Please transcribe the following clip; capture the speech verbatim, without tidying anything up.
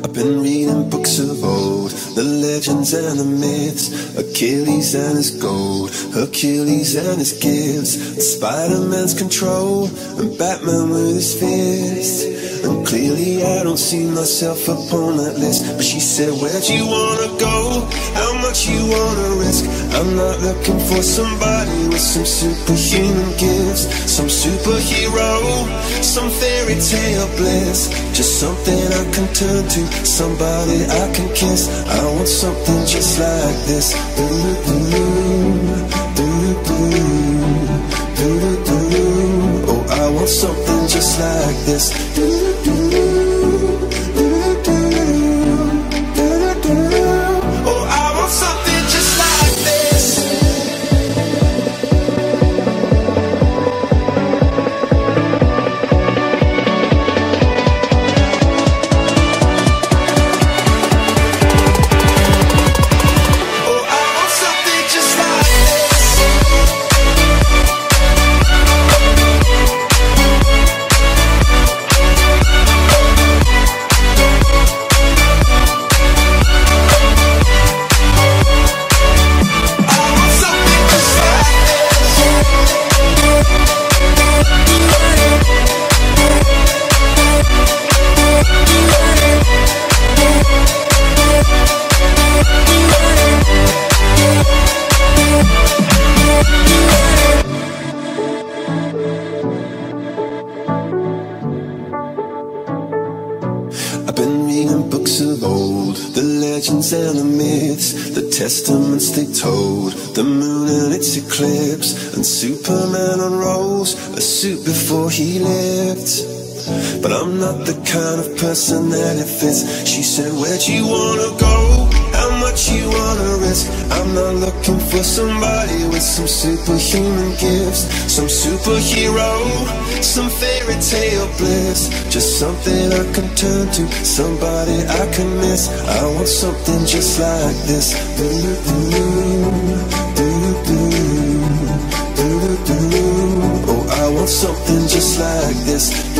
I've been reading books of old, the legends and the myths, Achilles and his gold, Hercules and his gifts, and Spider-Man's control, and Batman with his fist. And clearly I don't see myself upon that list. But she said, where'd you wanna go? How much you wanna risk? I'm not looking for somebody with some superhuman gifts, some superhero, some fairy tale bliss. Just something I can turn to, somebody I can kiss. I want something just like this. Doo-doo-doo, doo-doo-doo, doo-doo-doo. Oh, I want something just like this. Doo-doo-doo, doo-doo-doo, doo-doo-doo. Oh, I want something just like this. I've been reading books of old, the legends and the myths, the testaments they told, the moon and its eclipse, and Superman unrolls a suit before he lived. But I'm not the kind of person that it fits. She said, where'd you wanna go? How much you wanna risk? I'm not looking for somebody with some superhuman gifts, some superhero, some fairy tale bliss. Just something I can turn to, somebody I can miss. I want something just like this. Doo-doo-doo, doo-doo-doo, doo-doo-doo. Oh, I want something just like this.